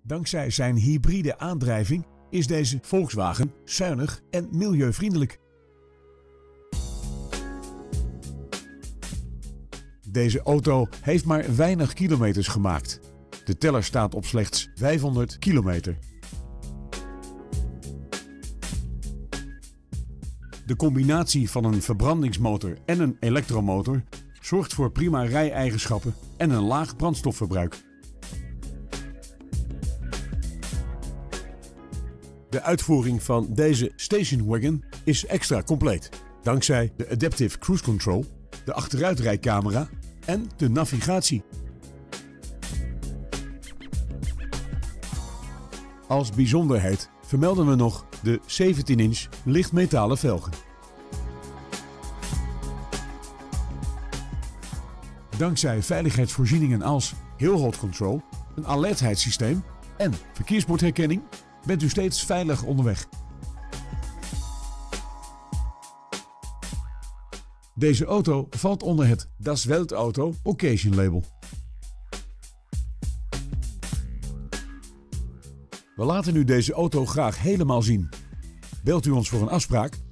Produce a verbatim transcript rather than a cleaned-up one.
Dankzij zijn hybride aandrijving is deze Volkswagen zuinig en milieuvriendelijk. Deze auto heeft maar weinig kilometers gemaakt. De teller staat op slechts vijfhonderd kilometer. De combinatie van een verbrandingsmotor en een elektromotor zorgt voor prima rij-eigenschappen en een laag brandstofverbruik. De uitvoering van deze station wagon is extra compleet, dankzij de Adaptive Cruise Control, de achteruitrijcamera en de navigatie. Als bijzonderheid vermelden we nog de zeventien inch lichtmetalen velgen. Dankzij veiligheidsvoorzieningen als Hill Hold Control, een alertheidssysteem en verkeersbordherkenning bent u steeds veilig onderweg. Deze auto valt onder het Das Weltauto Occasion label. We laten u deze auto graag helemaal zien. Belt u ons voor een afspraak